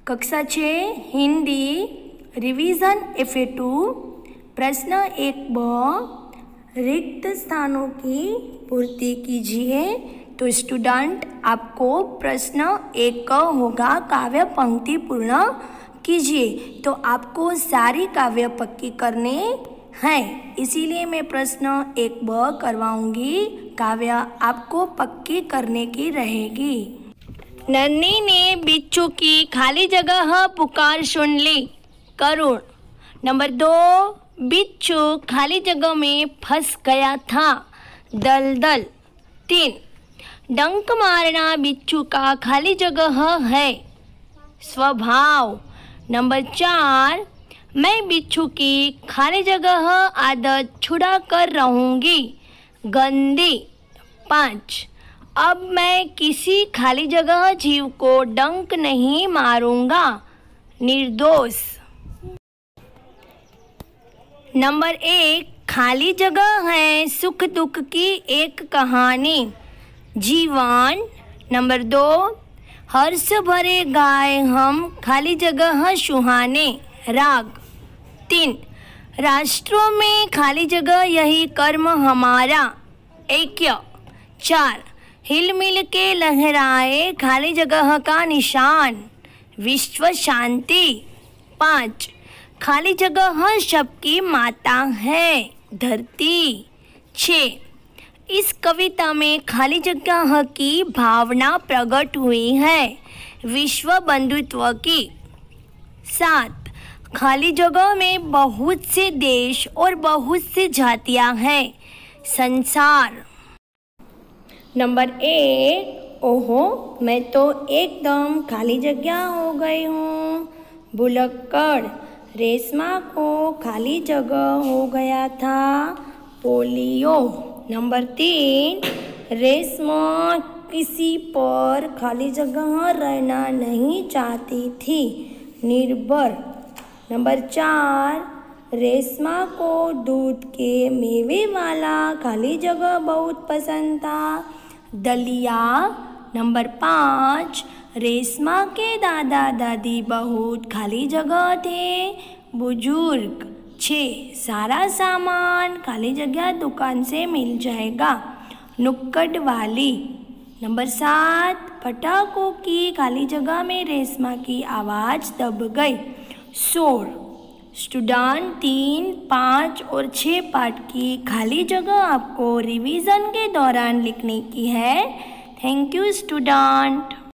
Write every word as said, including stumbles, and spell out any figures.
कक्षा छः Hindi revision F A two प्रश्न एक ब रिक्त स्थानों की पूर्ति कीजिए। तो स्टूडेंट आपको प्रश्न एक का होगा काव्य पंक्ति पूर्ण कीजिए। तो आपको सारी काव्य पक्की करने हैं, इसीलिए मैं प्रश्न एक ब करवाऊंगी। काव्य आपको पक्की करने की रहेगी। नन्ही ने बिच्छू की खाली जगह पुकार सुन ली। करुण। नंबर दो, बिच्छू खाली जगह में फंस गया था। दलदल। तीन, डंक मारना बिच्छू का खाली जगह है। स्वभाव। नंबर चार, मैं बिच्छू की खाली जगह आदत छुड़ा कर रहूँगी। गंदी। पाँच, अब मैं किसी खाली जगह जीव को डंक नहीं मारूंगा। निर्दोष। नंबर एक, खाली जगह है सुख दुख की एक कहानी। जीवन। नंबर दो, हर्ष भरे गाए हम खाली जगह सुहाने। राग। तीन, राष्ट्रों में खाली जगह यही कर्म हमारा। ऐक्य। चार, हिल मिल के लहराए खाली जगह का निशान। विश्व शांति। पाँच, खाली जगह सबकी माता है। धरती। छः, इस कविता में खाली जगह की भावना प्रकट हुई है। विश्व बंधुत्व की। सात, खाली जगह में बहुत से देश और बहुत सी जातियां हैं। संसार। नंबर एक, ओहो मैं तो एकदम खाली जगह हो गई हूँ। भुलक्कड़। रेशमा को खाली जगह हो गया था। पोलियो। नंबर तीन, रेशमा किसी पर खाली जगह रहना नहीं चाहती थी। निर्भर। नंबर चार, रेशमा को दूध के मेवे वाला खाली जगह बहुत पसंद था। दलिया। नंबर पाँच, रेशमा के दादा दादी बहुत खाली जगह थे। बुजुर्ग। छः, सारा सामान खाली जगह दुकान से मिल जाएगा। नुक्कड़ वाली। नंबर सात, पटाखों की खाली जगह में रेशमा की आवाज़ दब गई। शोर। स्टूडेंट तीन, पाँच और छः पाठ की खाली जगह आपको रिवीजन के दौरान लिखने की है। Thank you student.